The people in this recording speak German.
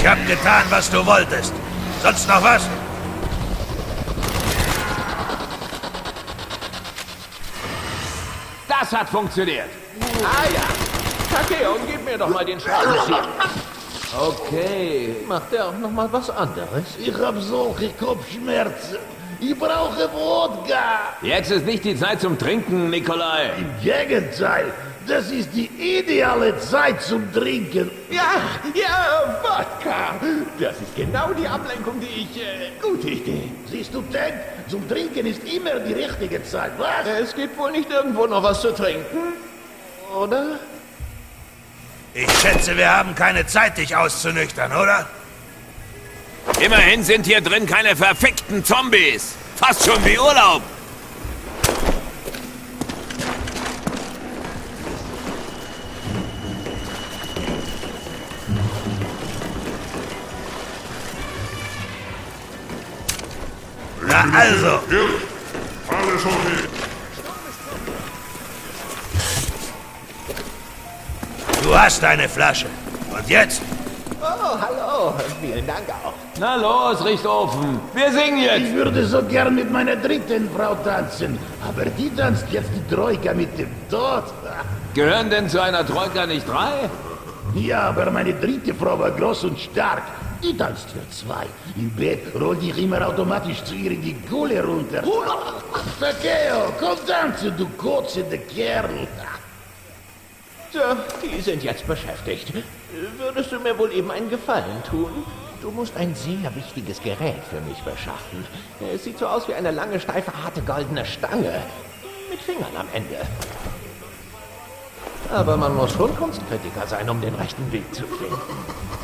hab getan, was du wolltest. Sonst noch was? Das hat funktioniert. Ah ja. Takeo, gib mir doch mal den Schraubenzieher. Okay, macht er auch noch mal was anderes? Ich hab solche Kopfschmerzen. Ich brauche Wodka. Jetzt ist nicht die Zeit zum Trinken, Nikolai. Im Gegenteil, das ist die ideale Zeit zum Trinken. Ja, Wodka. Das ist genau die Ablenkung, die ich... gute Idee. Siehst du, Tank, zum Trinken ist immer die richtige Zeit, was? Es gibt wohl nicht irgendwo noch was zu trinken, oder? Ich schätze, wir haben keine Zeit, dich auszunüchtern, oder? Immerhin sind hier drin keine verfickten Zombies. Fast schon wie Urlaub. Na also. Alles okay. Du hast eine Flasche. Und jetzt? Oh, hallo. Vielen Dank auch. Na los, Richtofen. Wir singen jetzt. Ich würde so gern mit meiner dritten Frau tanzen, aber die tanzt jetzt die Troika mit dem Tod. Gehören denn zu einer Troika nicht drei? Ja, aber meine dritte Frau war groß und stark. Die tanzt für zwei. Im Bett rollt ich immer automatisch zu ihr die Kohle runter. Takeo, komm tanzen, du kotzende Kerl. So, die sind jetzt beschäftigt. Würdest du mir wohl eben einen Gefallen tun? Du musst ein sehr wichtiges Gerät für mich beschaffen. Es sieht so aus wie eine lange, steife, harte, goldene Stange. Mit Fingern am Ende. Aber man muss schon Kunstkritiker sein, um den rechten Weg zu finden.